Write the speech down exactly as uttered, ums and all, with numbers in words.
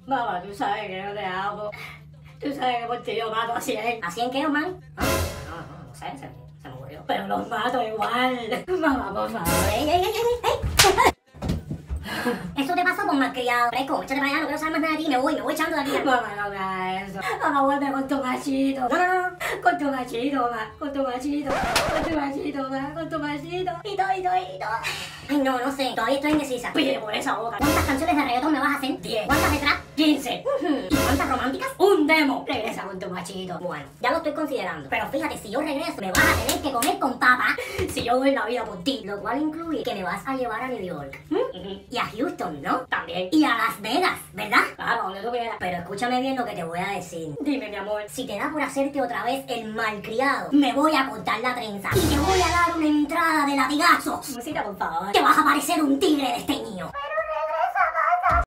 Mamá, tú sabes que yo te amo. Tú sabes que por ti yo mato a cien. ¿A cien qué, Omar? Ah, no, no, no sé, se, se me ocurrió. Pero los mato igual. Mamá, por favor. ¡Ey, ey, ey, ey, ey! Eso te pasó por malcriado. Fresco, échate para allá, no quiero saber más nada de ti, me voy, me voy echando de aquí. Mamá, no me hagas eso. Mamá, vuelve con tu machito. No, no, no, no. Con tu machito, mamá. Con tu machito. Con tu machito, mamá. Con tu machito. Y todo, y todo, y todo. Ay, no, no sé, todavía estoy indecisa. Pide por esa boca. ¿Cuántas canciones de reggaetón me vas a hacer? Diez. ¿Cuántas de trap? quince. ¿Y cuántas románticas? Un demo. Regresa con tu machito. Bueno, ya lo estoy considerando. Pero fíjate, si yo regreso, me vas a tener que comer con papa. Si yo doy la vida por ti. Lo cual incluye que me vas a llevar a New York. ¿Mm? Y a Houston, ¿no? También. Y a Las Vegas, ¿verdad? Claro, donde tú quieras. Pero escúchame bien lo que te voy a decir. Dime, mi amor. Si te da por hacerte otra vez el malcriado, me voy a cortar la trenza y te voy a dar una entrada de latigazos. Musita, por favor. Te vas a parecer un tigre de este niño.